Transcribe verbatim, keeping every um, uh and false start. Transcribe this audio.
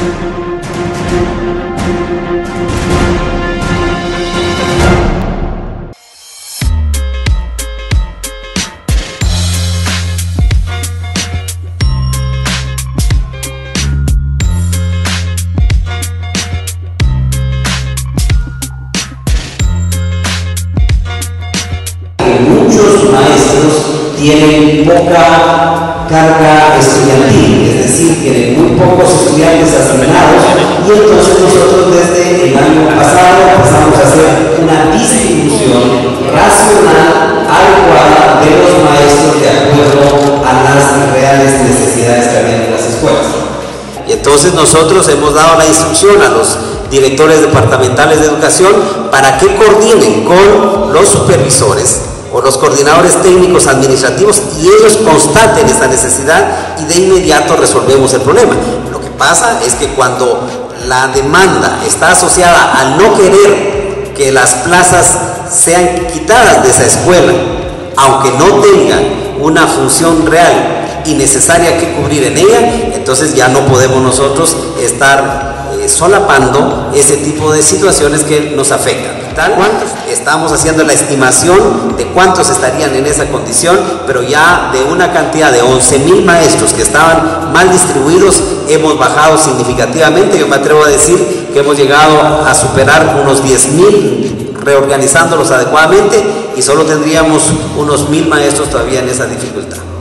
Muchos maestros tienen poca carga estudiantil, es decir, tienen muy pocos estudiantes asignados, y entonces nosotros desde el año pasado empezamos a hacer una distribución racional, adecuada de los maestros de acuerdo a las reales necesidades que había en las escuelas. Y entonces nosotros hemos dado la instrucción a los directores departamentales de educación para que coordinen con los supervisores o los coordinadores técnicos administrativos y ellos constaten esa necesidad y de inmediato resolvemos el problema. Lo que pasa es que cuando la demanda está asociada al no querer que las plazas sean quitadas de esa escuela, aunque no tengan una función real y necesaria que cubrir en ella, entonces ya no podemos nosotros estar eh, solapando ese tipo de situaciones que nos afectan. ¿Cuántos? Estamos haciendo la estimación de cuántos estarían en esa condición, pero ya de una cantidad de once mil maestros que estaban mal distribuidos, hemos bajado significativamente. Yo me atrevo a decir que hemos llegado a superar unos diez mil reorganizándolos adecuadamente y solo tendríamos unos mil maestros todavía en esa dificultad.